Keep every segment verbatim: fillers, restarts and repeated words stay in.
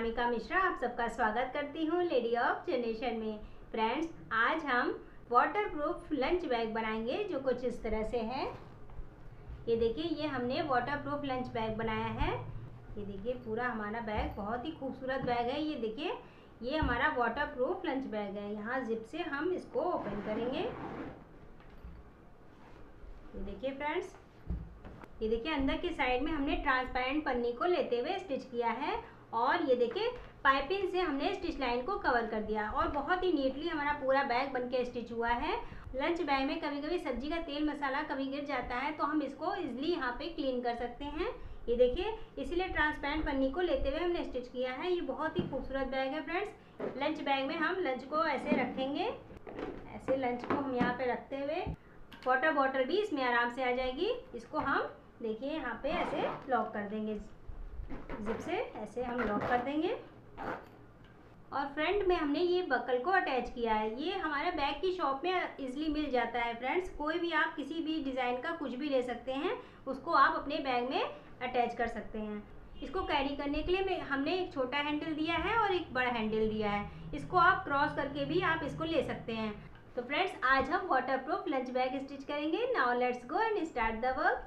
अनामिका मिश्रा आप सबका स्वागत करती हूँ लेडी ऑफ जनरेशन में। फ्रेंड्स, आज हम वाटरप्रूफ लंच बैग बनाएंगे जो कुछ इस तरह से है। ये देखिए, ये हमने वाटरप्रूफ लंच बैग बनाया है। ये देखिए, पूरा हमारा बैग बहुत ही खूबसूरत बैग है। ये देखिए, ये हमारा वाटरप्रूफ लंच बैग है। यहाँ जिप से हम इसको ओपन करेंगे। ये देखिए फ्रेंड्स, ये देखिए अंदर की साइड में हमने ट्रांसपेरेंट पन्नी को लेते हुए स्टिच किया है और ये देखिए पाइपिंग से हमने स्टिच लाइन को कवर कर दिया और बहुत ही नीटली हमारा पूरा बैग बनके स्टिच हुआ है। लंच बैग में कभी कभी सब्जी का तेल मसाला कभी गिर जाता है तो हम इसको इजीली यहाँ पे क्लीन कर सकते हैं। ये देखिए, इसीलिए ट्रांसपेरेंट पन्नी को लेते हुए हमने स्टिच किया है। ये बहुत ही खूबसूरत बैग है फ्रेंड्स। लंच बैग में हम लंच को ऐसे रखेंगे, ऐसे लंच को हम यहाँ पे रखते हुए वाटर बॉटल भी इसमें आराम से आ जाएगी। इसको हम देखिए यहाँ पे ऐसे लॉक कर देंगे, जिप से ऐसे हम लॉक कर देंगे। और फ्रंट में हमने ये बकल को अटैच किया है। ये हमारे बैग की शॉप में इजीली मिल जाता है फ्रेंड्स। कोई भी आप किसी भी डिज़ाइन का कुछ भी ले सकते हैं, उसको आप अपने बैग में अटैच कर सकते हैं। इसको कैरी करने के लिए मैं हमने एक छोटा हैंडल दिया है और एक बड़ा हैंडल दिया है। इसको आप क्रॉस करके भी आप इसको ले सकते हैं। तो फ्रेंड्स, आज हम वाटरप्रूफ लंच बैग स्टिच करेंगे। Now let's go and start the work.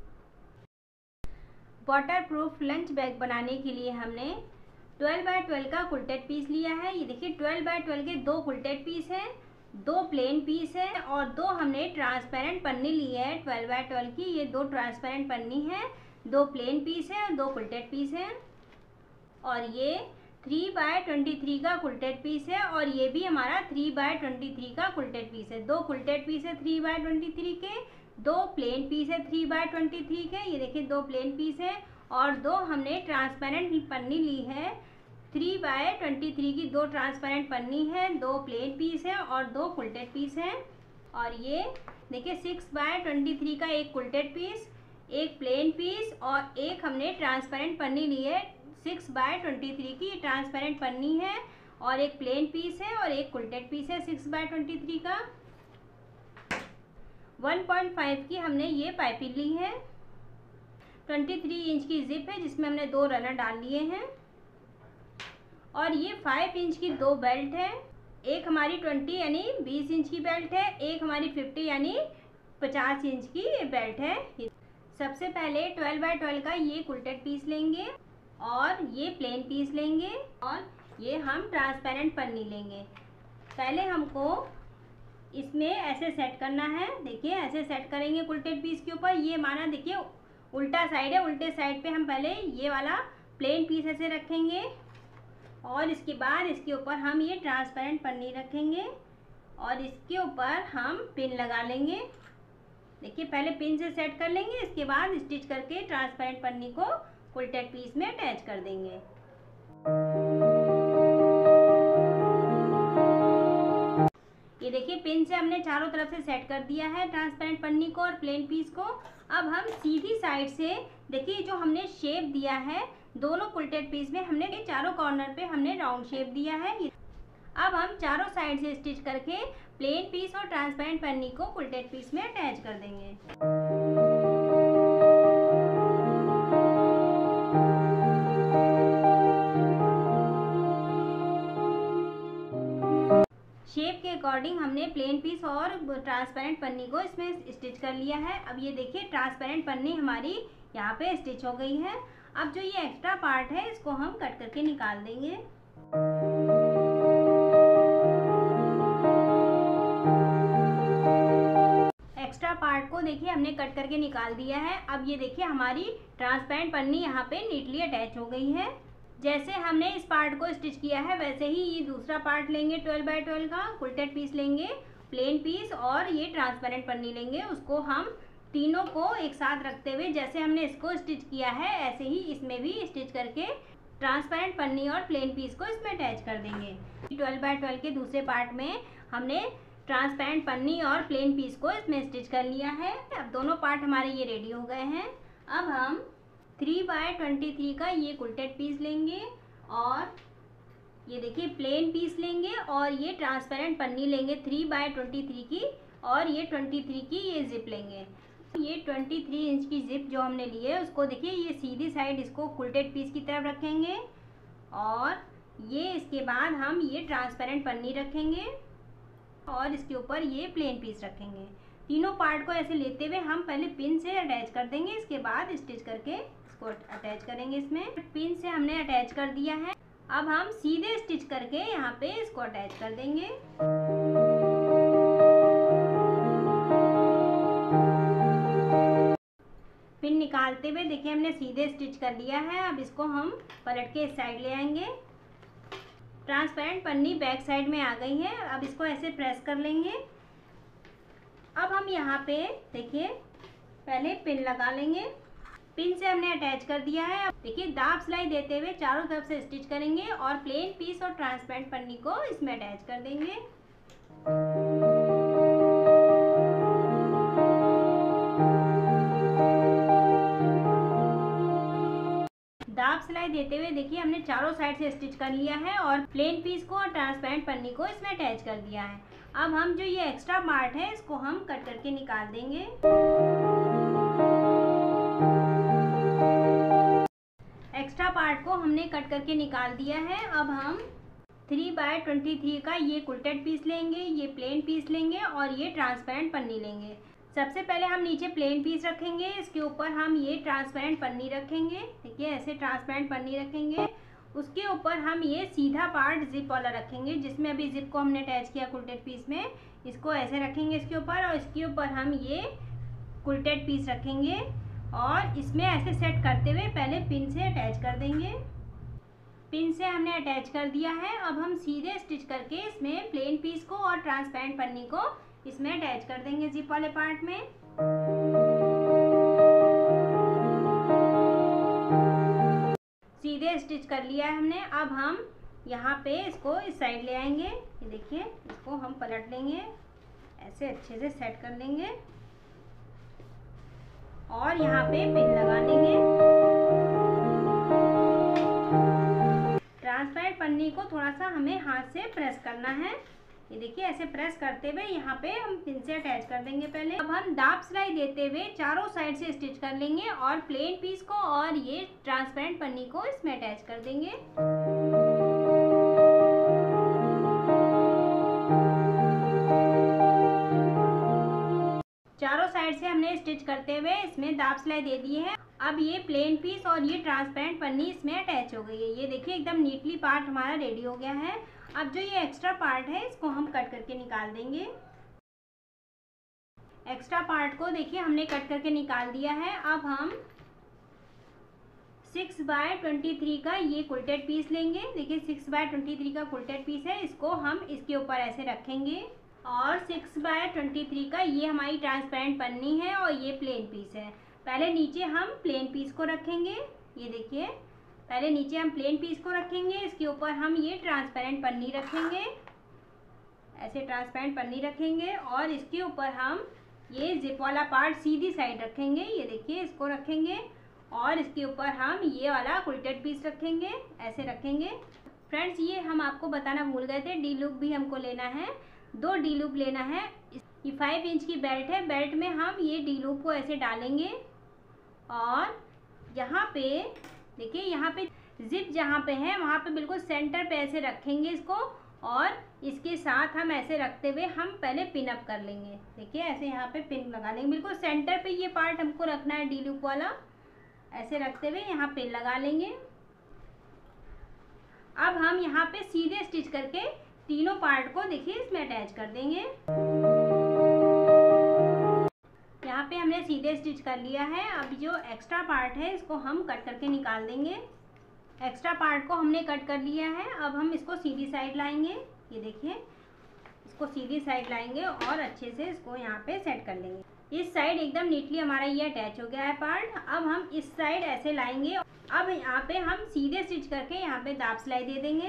Waterproof lunch bag बनाने के लिए हमने ट्वेल्व बाय ट्वेल्व का कुल्टेड पीस लिया है। ये देखिए, ट्वेल्व बाय ट्वेल्व के दो कुल्टेड पीस हैं, दो प्लेन पीस है और दो हमने ट्रांसपेरेंट पन्नी ली है ट्वेल्व बाय ट्वेल्व की। ये दो ट्रांसपेरेंट पन्नी है, दो प्लेन पीस है और दो कुल्टेड पीस है। और ये थ्री बाय ट्वेंटी थ्री का कुल्टेड पीस है और ये भी हमारा थ्री बाय ट्वेंटी थ्री का कुल्टेड पीस है। दो कुल्टेड पीस है थ्री बाय ट्वेंटी थ्री के, दो प्लेन पीस है थ्री बाय ट्वेंटी थ्री के। ये देखिए, दो प्लेन पीस है और दो हमने ट्रांसपेरेंट पन्नी ली है। थ्री बाय ट्वेंटी थ्री की दो ट्रांसपेरेंट पन्नी है, दो प्लेन पीस है और दो कुल्टेड पीस है। और ये देखिए, सिक्स बाय ट्वेंटी थ्री का एक कुल्टेड पीस, एक प्लेन पीस और एक हमने ट्रांसपेरेंट पन्नी ली है। सिक्स बाय ट्वेंटी थ्री की ट्रांसपेरेंट पन्नी है और एक प्लेन पीस है और एक कुल्टेड पीस है सिक्स बाय ट्वेंटी थ्री का। वन पॉइंट फाइव की हमने ये पाइपिंग ली है। ट्वेंटी थ्री इंच की जिप है जिसमें हमने दो रनर डाल लिए हैं। और ये फाइव इंच की दो बेल्ट है। एक हमारी ट्वेंटी यानी बीस इंच की बेल्ट है, एक हमारी फिफ्टी यानी पचास इंच की बेल्ट है। सबसे पहले ट्वेल्व बाय ट्वेल्व का ये कुल्टेड पीस लेंगे और ये प्लेन पीस लेंगे और ये हम ट्रांसपेरेंट पन्नी लेंगे। पहले हमको इसमें ऐसे सेट करना है। देखिए, ऐसे सेट करेंगे कुल्टेड पीस के ऊपर। ये माना देखिए उल्टा साइड है, उल्टे साइड पे हम पहले ये वाला प्लेन पीस ऐसे रखेंगे और इसके बाद इसके ऊपर हम ये ट्रांसपेरेंट पन्नी रखेंगे और इसके ऊपर हम पिन लगा लेंगे। देखिए, पहले पिन से सेट कर लेंगे, इसके बाद स्टिच करके ट्रांसपेरेंट पन्नी को कुल्टेड पीस में अटैच कर देंगे। ये देखिए, पिन से हमने चारों तरफ से सेट कर दिया है ट्रांसपेरेंट पन्नी को और प्लेन पीस को। अब हम सीधी साइड से देखिए, जो हमने शेप दिया है दोनों कुल्टेड पीस में, हमने चारों कॉर्नर पे हमने राउंड शेप दिया है। अब हम चारों साइड से स्टिच करके प्लेन पीस और ट्रांसपेरेंट पन्नी को कुल्टेड पीस में अटैच कर देंगे। शेप के अकॉर्डिंग हमने प्लेन पीस और ट्रांसपेरेंट पन्नी को इसमें स्टिच कर लिया है। अब ये देखिए, ट्रांसपेरेंट पन्नी हमारी यहाँ पे स्टिच हो गई है। अब जो ये एक्स्ट्रा पार्ट है इसको हम कट करके निकाल देंगे। एक्स्ट्रा पार्ट को देखिए हमने कट करके निकाल दिया है। अब ये देखिए, हमारी ट्रांसपेरेंट पन्नी यहाँ पे नीटली अटैच हो गई है। जैसे हमने इस पार्ट को स्टिच किया है वैसे ही ये दूसरा पार्ट लेंगे ट्वेल्व बाय ट्वेल्व का कुल्टेड पीस लेंगे, प्लेन पीस और ये ट्रांसपेरेंट पन्नी लेंगे। उसको हम तीनों को एक साथ रखते हुए जैसे हमने इसको स्टिच किया है ऐसे ही इसमें भी स्टिच करके ट्रांसपेरेंट पन्नी और प्लेन पीस को इसमें अटैच कर देंगे। ट्वेल्व बाय ट्वेल्व के दूसरे पार्ट में हमने ट्रांसपेरेंट पन्नी और प्लेन पीस को इसमें स्टिच कर लिया है। अब दोनों पार्ट हमारे ये रेडी हो गए हैं। अब हम थ्री बाय ट्वेंटी थ्री का ये कुल्टेड पीस लेंगे और ये देखिए प्लेन पीस लेंगे और ये ट्रांसपेरेंट पन्नी लेंगे थ्री बाय ट्वेंटी थ्री की और ये ट्वेंटी थ्री की ये जिप लेंगे। ये ट्वेंटी थ्री इंच की जिप जो हमने ली है उसको देखिए, ये सीधी साइड इसको कुल्टेड पीस की तरफ रखेंगे और ये इसके बाद हम ये ट्रांसपेरेंट पन्नी रखेंगे और इसके ऊपर ये प्लेन पीस रखेंगे। तीनों पार्ट को ऐसे लेते हुए हम पहले पिन से अटैच कर देंगे, इसके बाद स्टिच करके इसको अटैच करेंगे। इसमें पिन से हमने अटैच कर दिया है, अब हम सीधे स्टिच करके यहाँ पे इसको अटैच कर देंगे। पिन निकालते हुए देखिए हमने सीधे स्टिच कर लिया है। अब इसको हम पलट के इस साइड ले आएंगे। ट्रांसपेरेंट पन्नी बैक साइड में आ गई है। अब इसको ऐसे प्रेस कर लेंगे। अब हम यहाँ पे देखिए पहले पिन लगा लेंगे। पिन से हमने अटैच कर दिया है। अब देखिए दाब सिलाई देते हुए चारों तरफ से स्टिच करेंगे और प्लेन पीस और ट्रांसपेरेंट पन्नी को इसमें अटैच कर देंगे। दाब सिलाई देते हुए देखिए हमने चारों साइड से स्टिच कर लिया है और प्लेन पीस को और ट्रांसपेरेंट पन्नी को इसमें अटैच कर दिया है। अब हम जो ये एक्स्ट्रा पार्ट है इसको हम कट करके निकाल देंगे। एक्स्ट्रा पार्ट को हमने कट करके निकाल दिया है। अब हम थ्री बाय ट्वेंटी थ्री का ये कुल्टेड पीस लेंगे, ये प्लेन पीस लेंगे और ये ट्रांसपेरेंट पन्नी लेंगे। सबसे पहले हम नीचे प्लेन पीस रखेंगे, इसके ऊपर हम ये ट्रांसपेरेंट पन्नी रखेंगे। देखिए ऐसे ट्रांसपेरेंट पन्नी रखेंगे। उसके ऊपर हम ये सीधा पार्ट जिप वाला रखेंगे, जिसमें अभी जिप को हमने अटैच किया कुल्टेड पीस में। इसको ऐसे रखेंगे इसके ऊपर और इसके ऊपर हम ये कुल्टेड पीस रखेंगे और इसमें ऐसे सेट करते हुए पहले पिन से अटैच कर देंगे। पिन से हमने अटैच कर दिया है। अब हम सीधे स्टिच करके इसमें प्लेन पीस को और ट्रांसपेरेंट पन्नी को इसमें अटैच कर देंगे जिप वाले पार्ट में। सीधे स्टिच कर लिया है हमने। अब हम यहाँ पे इसको इस साइड ले आएंगे। ये देखिए इसको हम पलट लेंगे, ऐसे अच्छे से सेट कर लेंगे और यहाँ पे पिन लगा लेंगे। ट्रांसपेरेंट पन्नी को थोड़ा सा हमें हाथ से प्रेस करना है। ये देखिए ऐसे प्रेस करते हुए यहाँ पे हम पिन से अटैच कर देंगे पहले। अब हम दाब सिलाई देते हुए चारों साइड से स्टिच कर लेंगे और प्लेन पीस को और ये ट्रांसपेरेंट पन्नी को इसमें अटैच कर देंगे। चारों साइड से हमने स्टिच करते हुए इसमें दाब सिलाई दे दी है। अब ये प्लेन पीस और ये ट्रांसपेरेंट पन्नी इसमें अटैच हो गई है। ये देखिए एकदम नीटली पार्ट हमारा रेडी हो गया है। अब जो ये एक्स्ट्रा पार्ट है इसको हम कट करके निकाल देंगे। एक्स्ट्रा पार्ट को देखिए हमने कट करके निकाल दिया है। अब हम सिक्स बाय ट्वेंटी थ्री का ये कुल्टेड पीस लेंगे। देखिए सिक्स बाय ट्वेंटी थ्री का कुल्टेड पीस है, इसको हम इसके ऊपर ऐसे रखेंगे और सिक्स बाय ट्वेंटी थ्री का ये हमारी ट्रांसपेरेंट पन्नी है और ये प्लेन पीस है। पहले नीचे हम प्लेन पीस को रखेंगे। ये देखिए पहले नीचे हम प्लेन पीस को रखेंगे, इसके ऊपर हम ये ट्रांसपेरेंट पन्नी रखेंगे, ऐसे ट्रांसपेरेंट पन्नी रखेंगे और इसके ऊपर हम ये जिप वाला पार्ट सीधी साइड रखेंगे। ये देखिए इसको रखेंगे और इसके ऊपर हम ये वाला कुल्टेड पीस रखेंगे, ऐसे रखेंगे। फ्रेंड्स ये हम आपको बताना भूल गए थे, डी लूप भी हमको लेना है, दो डी लूप लेना है। ये फाइव इंच की बेल्ट है, बेल्ट में हम ये डी लूप को ऐसे डालेंगे और यहाँ पे देखिए यहाँ पे जिप जहाँ पे है वहाँ पे बिल्कुल सेंटर पे ऐसे रखेंगे इसको और इसके साथ हम ऐसे रखते हुए हम पहले पिन अप कर लेंगे। देखिए ऐसे यहाँ पे पिन लगा लेंगे, बिल्कुल सेंटर पे ये पार्ट हमको रखना है डी लूप वाला। ऐसे रखते हुए यहाँ पिन लगा लेंगे। अब हम यहाँ पे सीधे स्टिच करके तीनों पार्ट को देखिए इसमें अटैच कर देंगे। यहाँ पे हमने सीधे स्टिच कर लिया है। अब जो एक्स्ट्रा पार्ट है इसको हम कट करके निकाल देंगे। एक्स्ट्रा पार्ट को हमने कट कर लिया है। अब हम इसको सीधी साइड लाएंगे। ये देखिए इसको सीधी साइड लाएंगे और अच्छे से इसको यहाँ पे सेट कर लेंगे। इस साइड एकदम नीटली हमारा ये अटैच हो गया है पार्ट। अब हम इस साइड ऐसे लाएंगे। अब यहाँ पे हम सीधे स्टिच करके यहाँ पे दाब सिलाई दे देंगे।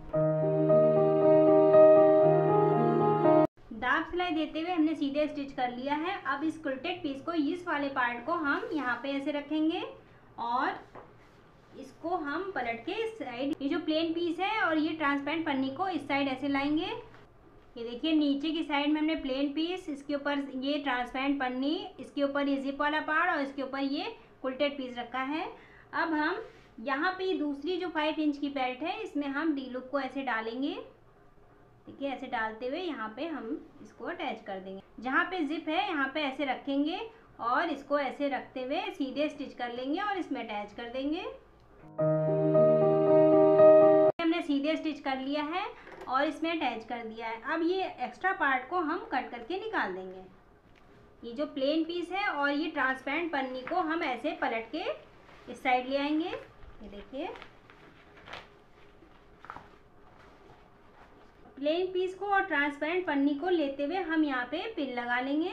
दाब सिलाई देते हुए हमने सीधे स्टिच कर लिया है। अब इस कुल्टेड पीस को, इस वाले पार्ट को हम यहाँ पे ऐसे रखेंगे और इसको हम पलट के इस साइड, ये जो प्लेन पीस है और ये ट्रांसपेरेंट पन्नी को इस साइड ऐसे लाएंगे। ये देखिए नीचे की साइड में हमने प्लेन पीस, इसके ऊपर ये ट्रांसपेरेंट पन्नी, इसके ऊपर ये जिप वाला पार्ट और इसके ऊपर ये कुल्टेड पीस रखा है। अब हम यहाँ पे दूसरी जो फाइव इंच की बेल्ट है इसमें हम डी लूप को ऐसे डालेंगे, ठीक है। ऐसे डालते हुए यहाँ पे हम इसको अटैच कर देंगे। जहाँ पे जिप है यहाँ पे ऐसे रखेंगे और इसको ऐसे रखते हुए सीधे स्टिच कर लेंगे और इसमें अटैच कर देंगे। हमने सीधे स्टिच कर लिया है और इसमें अटैच कर दिया है। अब ये एक्स्ट्रा पार्ट को हम कट करके निकाल देंगे। ये जो प्लेन पीस है और ये ट्रांसपेरेंट पन्नी को हम ऐसे पलट के इस साइड ले आएंगे। ये देखिए, प्लेन पीस को और ट्रांसपेरेंट पन्नी को लेते हुए हम यहाँ पे पिन लगा लेंगे।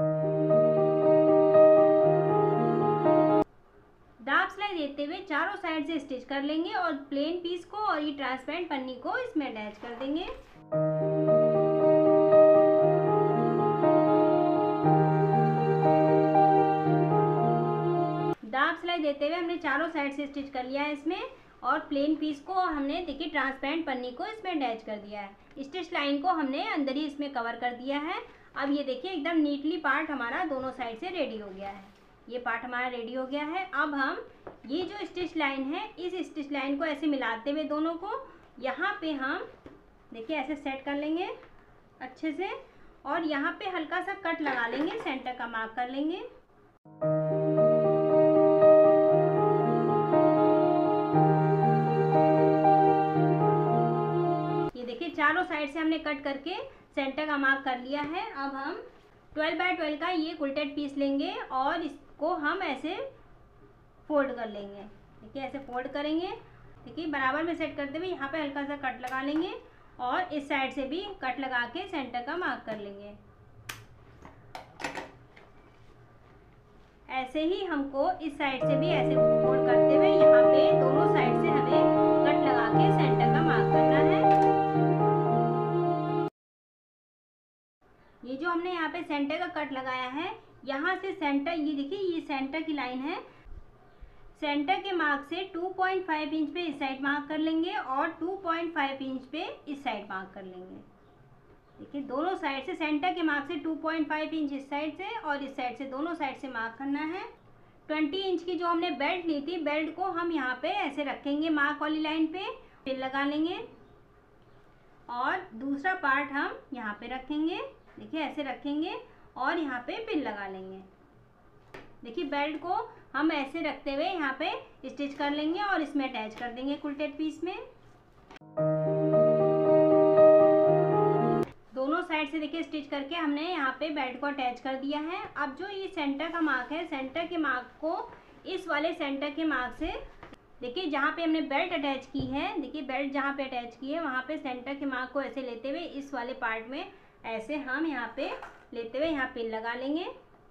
दाब सिलाई देते हुए चारों साइड से स्टिच कर लेंगे और प्लेन पीस को और ये ट्रांसपेरेंट पन्नी को इसमें अटैच कर देंगे। दाब सिलाई देते हुए हमने चारों साइड से स्टिच कर लिया है इसमें, और प्लेन पीस को हमने देखिए ट्रांसपेरेंट पन्नी को इसमें अटैच कर दिया है। स्टिच लाइन को हमने अंदर ही इसमें कवर कर दिया है। अब ये देखिए एकदम नीटली पार्ट हमारा दोनों साइड से रेडी हो गया है। ये पार्ट हमारा रेडी हो गया है। अब हम ये जो स्टिच लाइन है इस स्टिच लाइन को ऐसे मिलाते हुए दोनों को यहाँ पे हम देखिए ऐसे सेट कर लेंगे अच्छे से, और यहाँ पे हल्का सा कट लगा लेंगे, सेंटर का मार्क कर लेंगे। चारों साइड से हमने कट करके सेंटर का मार्क कर लिया है। अब हम ट्वेल्व बाय ट्वेल्व का ये कुल्टेड पीस लेंगे और इसको हम ऐसे फोल्ड कर लेंगे। देखिए ऐसे फोल्ड करेंगे, देखिए बराबर में सेट करते हुए यहाँ पे हल्का सा कट लगा लेंगे और इस साइड से भी कट लगा के सेंटर का मार्क कर लेंगे। ऐसे ही हमको इस साइड से भी ऐसे फोल्ड करते हुए यहाँ पे दोनों साइड से हमें कट लगा के सेंटर का मार्क करना है। ये जो हमने यहाँ पे सेंटर का कट लगाया है, यहाँ से सेंटर, ये देखिए ये सेंटर की लाइन है। सेंटर के मार्क से टू पॉइंट फाइव इंच पे इस साइड मार्क कर लेंगे और टू पॉइंट फाइव इंच पे इस साइड मार्क कर लेंगे। देखिए दोनों साइड से सेंटर के मार्क से टू पॉइंट फाइव इंच इस साइड से और इस साइड से दोनों साइड से मार्क करना है। ट्वेंटी इंच की जो हमने बेल्ट ली थी, बेल्ट को हम यहाँ पे ऐसे रखेंगे मार्क वाली लाइन पे, पिन लगा लेंगे और दूसरा पार्ट हम यहाँ पे रखेंगे। देखिए ऐसे रखेंगे और यहाँ पे पिन लगा लेंगे। देखिए बेल्ट को हम ऐसे रखते हुए यहाँ पे स्टिच कर लेंगे और इसमें अटैच कर देंगे कुल्टेड पीस में। दोनों साइड से देखिए स्टिच करके हमने यहाँ पे बेल्ट को अटैच कर दिया है। अब जो ये सेंटर का मार्क है, सेंटर के मार्क को इस वाले सेंटर के मार्क से देखिए जहाँ पे हमने बेल्ट अटैच की है, देखिए बेल्ट जहाँ पे अटैच की है वहाँ पे सेंटर के मार्क को ऐसे लेते हुए इस वाले पार्ट में ऐसे हम यहाँ पे लेते हुए यहाँ पिन लगा लेंगे।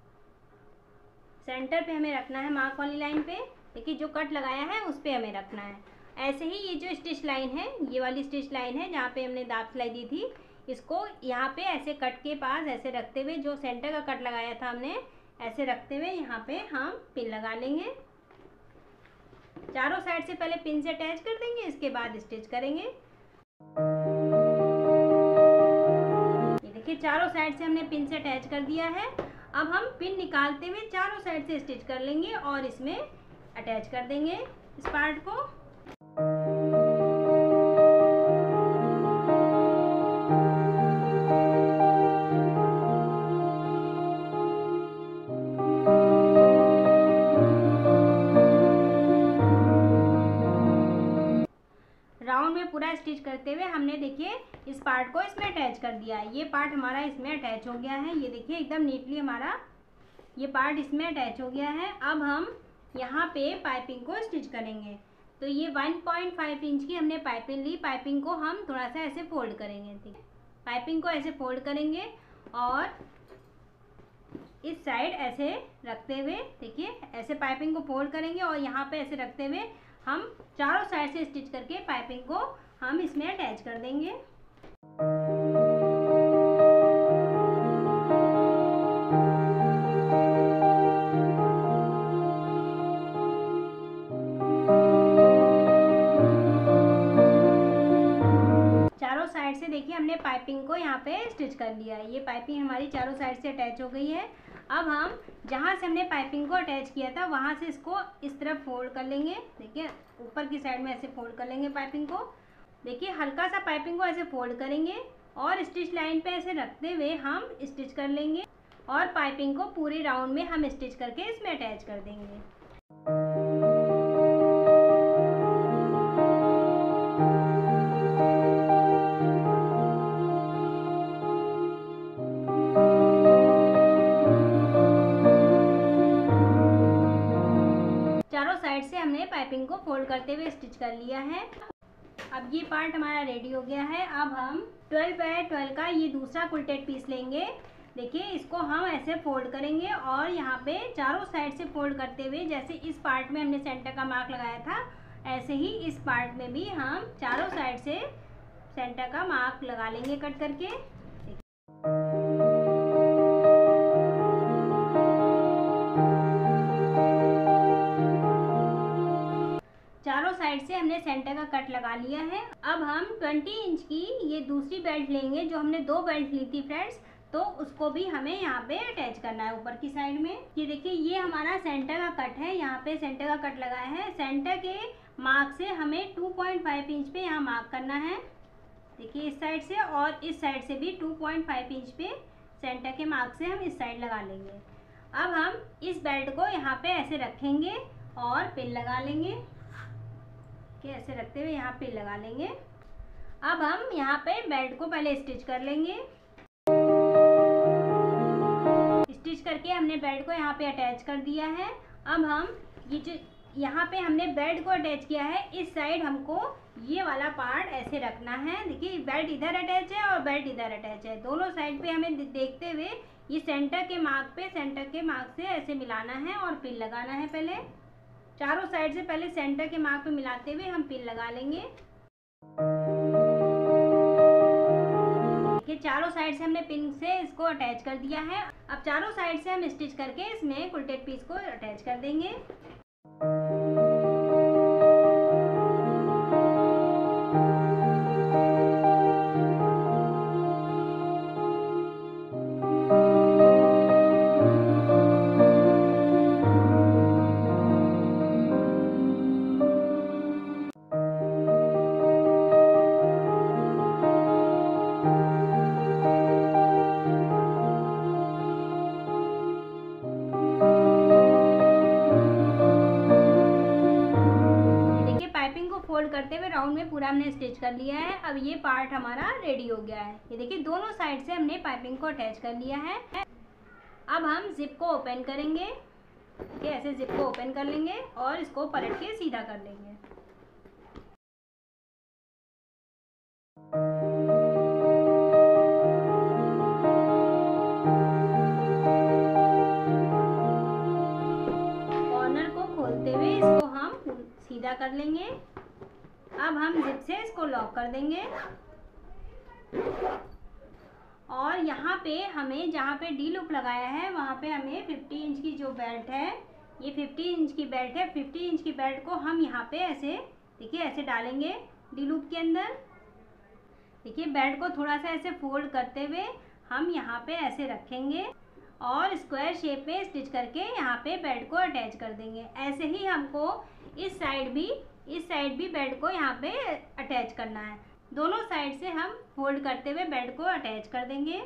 सेंटर पे हमें रखना है मार्क वाली लाइन पे, देखिए जो कट लगाया है उस पे हमें रखना है। ऐसे ही ये जो स्टिच लाइन है, ये वाली स्टिच लाइन है जहाँ पे हमने दाब सिलाई दी थी, इसको यहाँ पे ऐसे कट के पास ऐसे रखते हुए जो सेंटर का कट लगाया था हमने, ऐसे रखते हुए यहाँ पे हम पिन लगा लेंगे। चारों साइड से पहले पिन से अटैच कर देंगे, इसके बाद स्टिच करेंगे। ये देखिए चारों साइड से हमने पिन से अटैच कर दिया है। अब हम पिन निकालते हुए चारों साइड से स्टिच कर लेंगे और इसमें अटैच कर देंगे इस पार्ट को। राउंड में पूरा स्टिच करते हुए हमने देखिए इस पार्ट को इसमें अटैच कर दिया है। ये पार्ट हमारा इसमें अटैच हो गया है। ये देखिए एकदम नीटली हमारा ये पार्ट इसमें अटैच हो गया है। अब हम यहाँ पे पाइपिंग को स्टिच करेंगे। तो ये वन पॉइंट फाइव इंच की हमने पाइपिंग ली। पाइपिंग को हम थोड़ा सा ऐसे फोल्ड करेंगे, ठीक है। पाइपिंग को ऐसे फोल्ड करेंगे और इस साइड ऐसे रखते हुए देखिए ऐसे पाइपिंग को फोल्ड करेंगे और यहाँ पे ऐसे रखते हुए हम चारों साइड से स्टिच करके पाइपिंग को हम इसमें अटैच कर देंगे। चारों साइड से देखिए हमने पाइपिंग को यहाँ पे स्टिच कर लिया है। ये पाइपिंग हमारी चारों साइड से अटैच हो गई है। अब हम जहाँ से हमने पाइपिंग को अटैच किया था वहाँ से इसको इस तरफ फोल्ड कर लेंगे। देखिए ऊपर की साइड में ऐसे फोल्ड कर लेंगे पाइपिंग को। देखिए हल्का सा पाइपिंग को ऐसे फोल्ड करेंगे और स्टिच लाइन पे ऐसे रखते हुए हम स्टिच कर लेंगे और पाइपिंग को पूरे राउंड में हम स्टिच करके इसमें अटैच कर देंगे। चारों साइड से हमने पाइपिंग को फोल्ड करते हुए स्टिच कर लिया है। अब ये पार्ट हमारा रेडी हो गया है। अब हम ट्वेल्व बाय ट्वेल्व का ये दूसरा कुल्टेड पीस लेंगे। देखिए इसको हम ऐसे फोल्ड करेंगे और यहाँ पे चारों साइड से फोल्ड करते हुए, जैसे इस पार्ट में हमने सेंटर का मार्क लगाया था, ऐसे ही इस पार्ट में भी हम चारों साइड से सेंटर का मार्क लगा लेंगे कट करके। चारों साइड से हमने सेंटर का कट लगा लिया है। अब हम बीस इंच की ये दूसरी बेल्ट लेंगे, जो हमने दो बेल्ट ली थी फ्रेंड्स, तो उसको भी हमें यहाँ पे अटैच करना है ऊपर की साइड में। ये देखिए ये हमारा सेंटर का कट है, यहाँ पे सेंटर का कट लगाया है। सेंटर के मार्क से हमें दो पॉइंट पाँच इंच पे यहाँ मार्क करना है। देखिए इस साइड से और इस साइड से भी दो पॉइंट पाँच इंच पे सेंटर के मार्क से हम इस साइड लगा लेंगे। अब हम इस बेल्ट को यहाँ पे ऐसे रखेंगे और पिन लगा लेंगे कि ऐसे रखते हुए यहाँ पिन लगा लेंगे। अब हम यहाँ पे बेल्ट को पहले स्टिच कर लेंगे। स्टिच करके हमने बेल्ट को यहाँ पे अटैच कर दिया है। अब हम ये जो यहाँ पे हमने बेल्ट को अटैच किया है, इस साइड हमको ये वाला पार्ट ऐसे रखना है। देखिए बेल्ट इधर अटैच है और बेल्ट इधर अटैच है, दोनों साइड पे हमें देखते हुए ये सेंटर के मार्क पे सेंटर के मार्क से ऐसे मिलाना है और पिन लगाना है। पहले चारों साइड से पहले सेंटर के मार्क पे मिलाते हुए हम पिन लगा लेंगे। देखिए चारों साइड से हमने पिन से इसको अटैच कर दिया है। अब चारों साइड से हम स्टिच करके इसमें कुल्टेड पीस को अटैच कर देंगे। फोल्ड करते हुए राउंड में पूरा हमने स्टिच कर लिया है। अब ये पार्ट हमारा रेडी हो गया है। ये देखिए दोनों साइड से हमने पाइपिंग को अटैच कर लिया है। अब हम जिप को ओपन करेंगे। ये ऐसे जिप को ओपन कर लेंगे और इसको पलट के सीधा कर लेंगे। कॉर्नर को खोलते हुए इसको हम सीधा कर लेंगे। अब हम जिप से इसको लॉक कर देंगे और यहाँ पे हमें जहाँ पे डी लूप लगाया है वहाँ पे हमें पचास इंच की जो बेल्ट है, ये पचास इंच की बेल्ट है। पचास इंच की बेल्ट को हम यहाँ पे ऐसे देखिए ऐसे डालेंगे डी लूप के अंदर। देखिए बेल्ट को थोड़ा सा ऐसे फोल्ड करते हुए हम यहाँ पे ऐसे रखेंगे और स्क्वायर शेप में स्टिच करके यहाँ पे बेल्ट को अटैच कर देंगे। ऐसे ही हमको इस साइड भी इस साइड भी बेल्ट को यहाँ पे अटैच करना है। दोनों साइड से हम फोल्ड करते हुए बेल्ट को अटैच कर देंगे।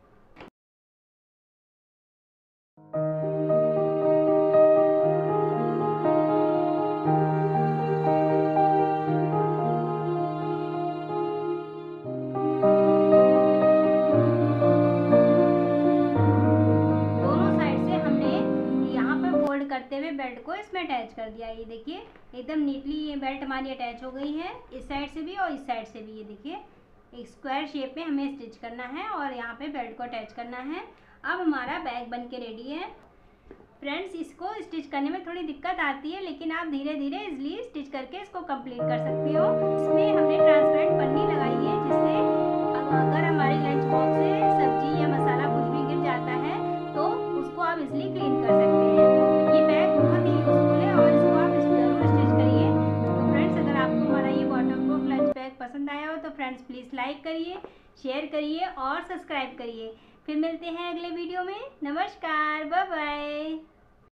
करते हुए बेल्ट को इसमें अटैच कर दिया। ये देखिए एकदम नीटली ये बेल्ट हमारी अटैच हो गई है, इस साइड से भी और इस साइड से भी। ये देखिए एक स्क्वायर शेप में हमें स्टिच करना है और यहाँ पे बेल्ट को अटैच करना है। अब हमारा बैग बन के रेडी है। फ्रेंड्स इसको स्टिच करने में थोड़ी दिक्कत आती है, लेकिन आप धीरे धीरे इजली स्टिच करके इसको कंप्लीट कर सकते हो। इसमें हमने ट्रांसपेरेंट पन्नी लगाई है, जिससे अगर हमारे लंच बॉक्स से सब्जी या मसाला कुछ भी गिर जाता है तो उसको आप इजली क्लीन कर सकते हैं। ये बैग बहुत ही यूजफुल है और इसको आप जरूर स्टिच करिए। तो फ्रेंड्स अगर आपको हमारा ये वाटरप्रूफ लंच बैग पसंद आया हो तो फ्रेंड्स प्लीज़ लाइक करिए, शेयर करिए और सब्सक्राइब करिए। फिर मिलते हैं अगले वीडियो में। नमस्कार, बाय बाय।